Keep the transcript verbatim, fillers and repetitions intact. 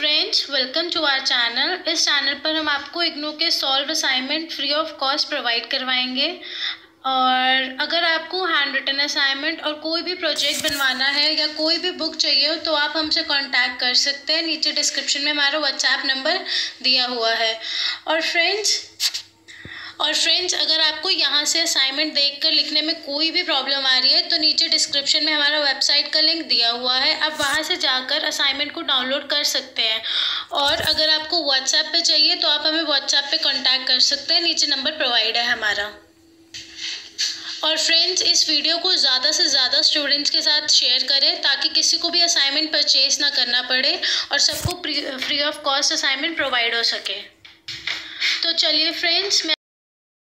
Friends, welcome to our channel. इस channel पर हम आपको इग्नू के solve assignment free of cost provide करवाएंगे। और अगर आपको हैंड रिटन असाइनमेंट और कोई भी प्रोजेक्ट बनवाना है या कोई भी बुक चाहिए हो तो आप हमसे कांटेक्ट कर सकते हैं। नीचे डिस्क्रिप्शन में हमारा व्हाट्सएप नंबर दिया हुआ है। और फ्रेंड्स और फ्रेंड्स अगर आपको यहाँ से असाइनमेंट देखकर लिखने में कोई भी प्रॉब्लम आ रही है तो नीचे डिस्क्रिप्शन में हमारा वेबसाइट का लिंक दिया हुआ है, आप वहाँ से जाकर असाइनमेंट को डाउनलोड कर सकते हैं। और अगर आपको व्हाट्सएप पे चाहिए तो आप हमें व्हाट्सएप पे कांटेक्ट कर सकते हैं, नीचे नंबर प्रोवाइड है हमारा। और फ्रेंड्स, इस वीडियो को ज़्यादा से ज़्यादा स्टूडेंट्स के साथ शेयर करें ताकि किसी को भी असाइनमेंट परचेज ना करना पड़े और सबको free of cost assignment provide हो सके। तो चलिए फ्रेंड्स, मैं